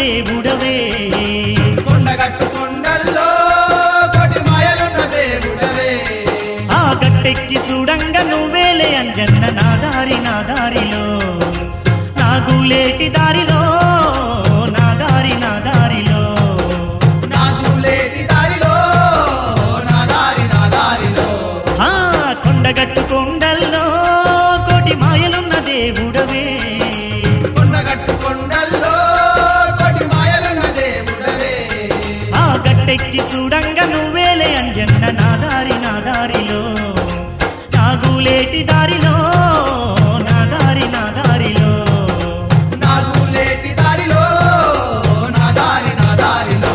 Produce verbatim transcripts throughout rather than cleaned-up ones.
దేవుడవే కొండగట్టు కొండల్లో కోటి మాయలున్న దేవుడవే ఆ గట్టెక్కి చూడంగ నువ్వేలే అంజన్న నా దారి నా దారిలో నాగులేటి దారిలో నా దారి నా దారిలో నాగులేటి దారిలో నా దారి నా దారిలో ఆ కొండగట్టు కొండల్లో కోటి మాయలున్న దేవుడవే కొండగట్టు కొండల్లో కోటి మాయలున్న దేవుడవే ఆ గట్టెక్కి చూడంగ నువ్వేలే అంజన్న నా దారి నా దారిలో నాగులేటి దారిలో నా దారి నా దారిలో నాగులేటి దారిలో నా దారి నా దారిలో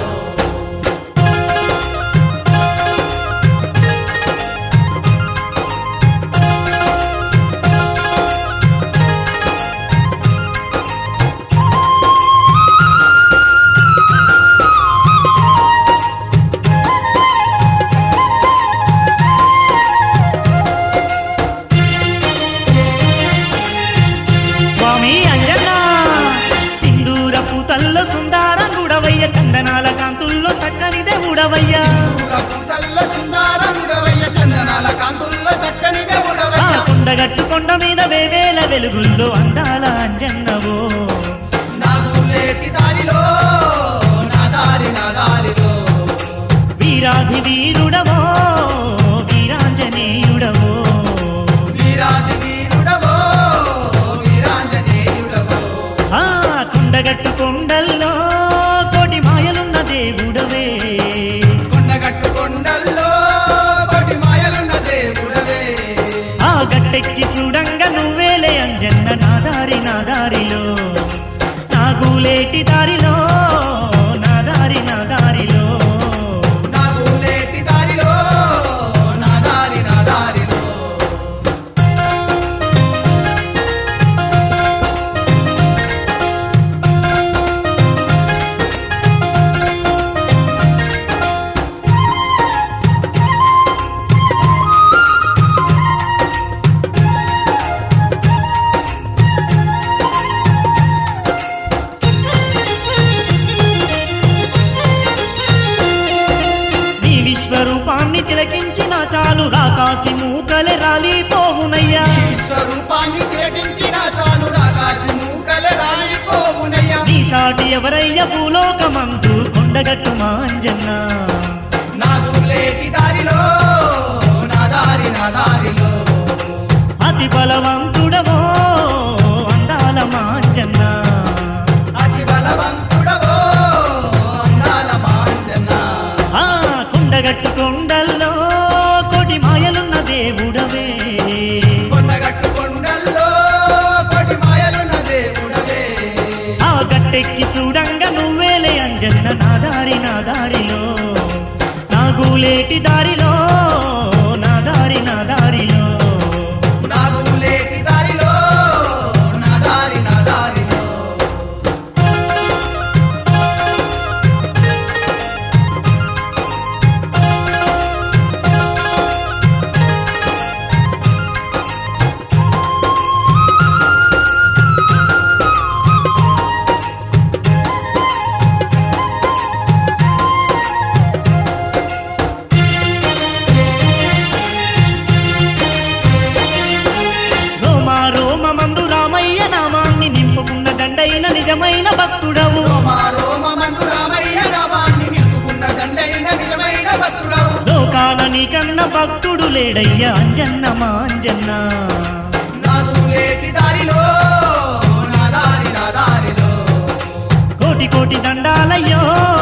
స్వామి అంజన్న సింధూరపు తల్లో సుందరంగుడవయ్య చందనాల కాంతుల్లో చక్కని దేవుడవయ్య పూతల్లో సుందరంగుడవయ్య చందనాల కాంతుల్లో చక్కని ఆ దేవుడవయ్య కొండగట్టు కొండ మీద వేవేల వెలుగుల్లో అందాల అంజన్నవో నాగులేటి దారిలో నా దారి నా దారిలో వీరాధి వీరుడవో వీరాంజనేయుడవో వీరాది వీరుడవో వీరాంజనేయుడవో ఆ కొండగట్టు కొండల్లో కోటి మాయలున్న దేవుడవే కొండగట్టు కొండల్లో కోటి మాయలున్న దేవుడవే ఆ గట్టెక్కి చూడంగ నువ్వేలే అంజన్న నా దారి నా దారిలో నాగులేటి దారిలో నా దారి నా దారిలో నాగులేటి దారిలో నా దారి నా దారిలో నీ విశ్వరూపాన్ని తిలకించిన చాలు రాకాసి మూకలే రాలిపోవునయ్యా స్వరూపాన్ని తేటించిన చాలు రాకాసి మూకలే రాలిపోవునయ్యా నీ సాటి ఎవరయ్య భూలోకమందు కొండగట్టు మాంజన్న నాగులేటి దారిలో నా దారి నా దారిలో అతి బలవంతుడవో అందాల మాంజన్న అతి బలవంతుడవో అందాల మాంజన్న ఆ కొండగట్టు కొండల్లో కోటి మాయలున్న దేవుడవే కొండగట్టు కొండల్లో కోటి మాయలున్న దేవుడవే ఆ గట్టెక్కి చూడంగ నువ్వేలే అంజన్న నా దారి నా దారిలో నాగులేటి దారిలో నా దారి నా దారిలో నాగులేటి దారిలో నా దారి నా దారిలో రోమా రోమమందు రామయ్య నామాన్ని నింపుకున్న దండైన నిజమైన భక్తుడవు రోమా రోమమందు రామయ్య నామాన్ని నింపుకున్న దండైన నిజమైన భక్తుడవు లోకాల నీకన్న భక్తుడు లేడయ్య అంజన్న మాంజన్న నాగులేటి దారిలో నా దారి నా దారిలో కోటి కోటి దండాలయ్యో